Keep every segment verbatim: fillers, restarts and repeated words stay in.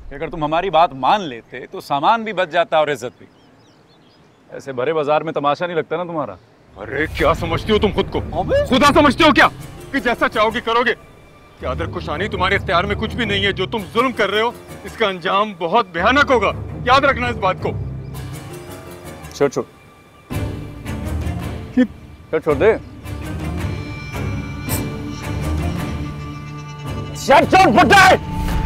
कि अगर तुम हमारी बात मान लेते तो सामान भी बच जाता और इज्जत भी। ऐसे भरे बाजार में तमाशा नहीं लगता ना तुम्हारा। अरे क्या समझती हो तुम खुद को? खुदा समझते हो क्या कि जैसा चाहोगे करोगे? क्या दरकुशानी तुम्हारे इख्तियार में कुछ भी नहीं है। जो तुम जुल्म कर रहे हो इसका अंजाम बहुत भयानक होगा, याद रखना इस बात को। छोड़ छोड़ छोड़ छोड़ दे। Shut your butt!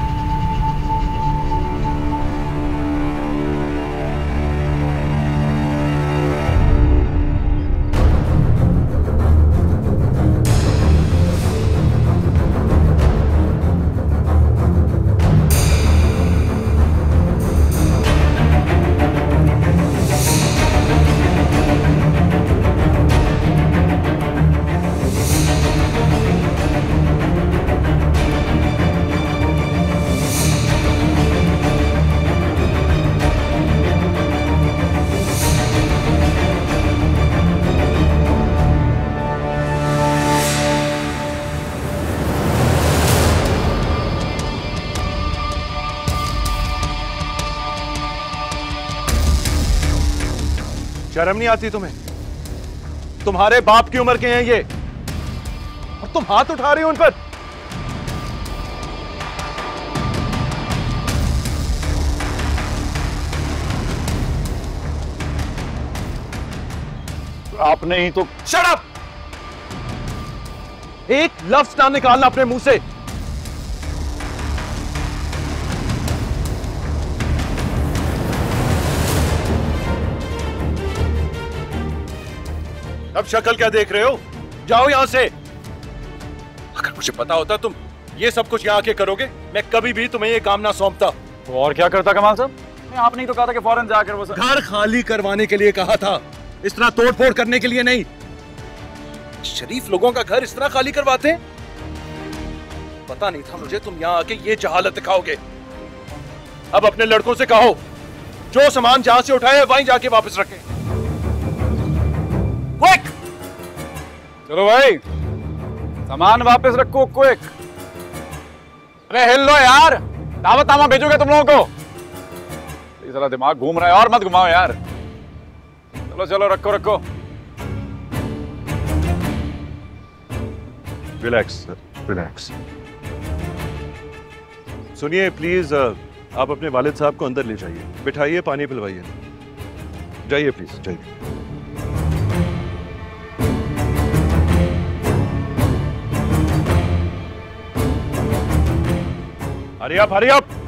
शर्म नहीं आती तुम्हें? तुम्हारे बाप की उम्र के हैं ये और तुम हाथ उठा रही हो उन पर। आपने ही तो। Shut up! एक लफ्ज ना निकालना अपने मुंह से। अब शक्ल क्या देख रहे हो? जाओ यहां से। अगर मुझे पता होता तुम ये सब कुछ यहाँ आके करोगे, मैं कभी भी तुम्हें ये काम ना सौंपता। तो और क्या करता कमाल साहब? आपने ही तो कहा था कि फौरन जाकर वो सब... घर खाली करवाने के लिए कहा था, इस तरह तोड़फोड़ करने के लिए नहीं। शरीफ लोगों का घर इस तरह खाली करवाते हैं? पता नहीं था मुझे तुम यहाँ आके ये जहालत दिखाओगे। अब अपने लड़कों से कहो जो सामान जहां से उठाए वहीं जाके वापस रखें। क्विक! चलो भाई, सामान वापस रखो क्विक। अरे हिल लो यार, दावत नामा भेजोगे तुम लोगों को? ये साला दिमाग घूम रहा है, और मत घुमाओ यार। चलो चलो रखो रखो। Relax relax. सुनिए प्लीज, आप अपने वालिद साहब को अंदर ले जाइए, बिठाइए, पानी पिलवाइए। जाइए प्लीज, जाइए। Hurry up, hurry up.